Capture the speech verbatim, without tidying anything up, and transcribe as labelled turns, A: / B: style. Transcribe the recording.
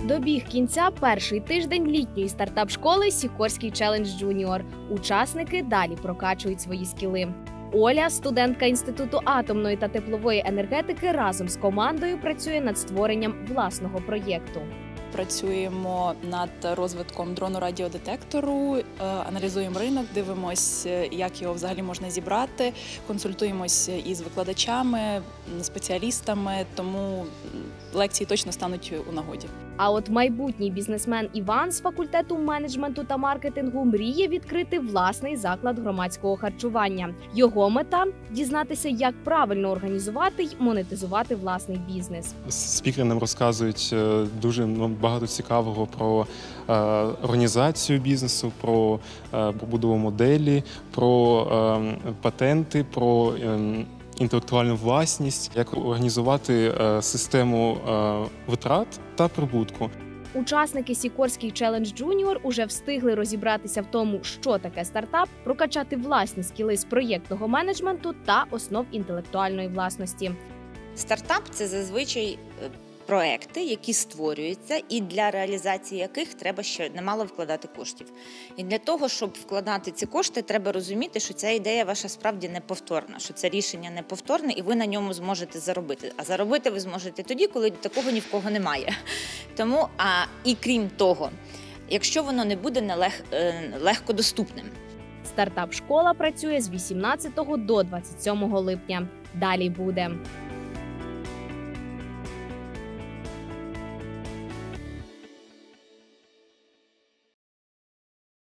A: Добіг кінця перший тиждень літньої стартап-школи «Сікорський челендж Джуніор». Учасники далі прокачують свої скіли. Оля, студентка Інституту атомної та теплової енергетики, разом з командою працює над створенням власного проєкту.
B: Працюємо над розвитком дрону-радіодетектору, аналізуємо ринок, дивимося, як його взагалі можна зібрати, консультуємося із викладачами, спеціалістами, тому лекції точно стануть у нагоді.
A: А от майбутній бізнесмен Іван з факультету менеджменту та маркетингу мріє відкрити власний заклад громадського харчування. Його мета – дізнатися, як правильно організувати й монетизувати власний бізнес.
C: Спікери нам розказують дуже багато цікавого про організацію бізнесу, про побудову моделі, про патенти, про інтелектуальну власність, як організувати систему витрат та прибутку.
A: Учасники «Сікорський челендж Джуніор» уже встигли розібратися в тому, що таке стартап, прокачати власні скіли з проєктного менеджменту та основ інтелектуальної власності.
D: Стартап – це зазвичай проекти, які створюються і для реалізації яких треба ще немало вкладати коштів. І для того, щоб вкладати ці кошти, треба розуміти, що ця ідея ваша справді неповторна, що це рішення неповторне і ви на ньому зможете заробити. А заробити ви зможете тоді, коли такого ні в кого немає. Тому, а і крім того, якщо воно не буде нелег, легкодоступним.
A: Стартап-школа працює з вісімнадцятого до двадцять сьомого липня. Далі буде.